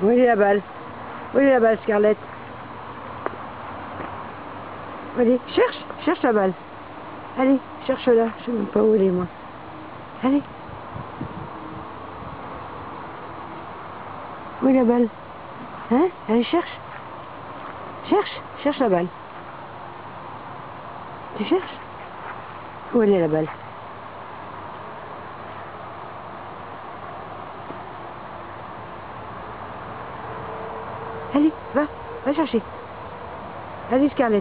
Où est la balle? Où est la balle, Scarlett? Allez, cherche la balle. Allez, cherche-la. Je ne sais même pas où elle est, moi. Allez. Où est la balle? Hein? Allez, cherche. Cherche la balle. Tu cherches? Où elle est, la balle? Allez, va chercher. Allez, Scarlett.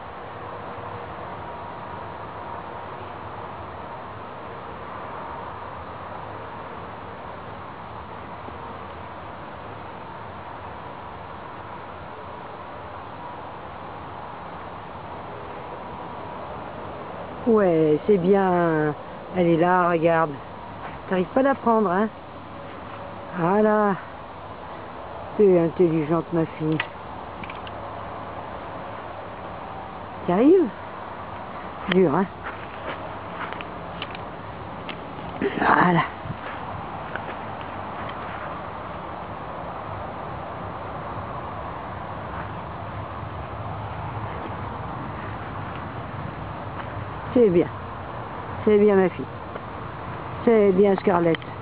Ouais, c'est bien. Elle est là, regarde. T'arrives pas à la prendre, hein? Voilà. T'es intelligente, ma fille. T'y arrives? Dur, hein? Voilà. C'est bien. C'est bien, ma fille. C'est bien, Scarlett.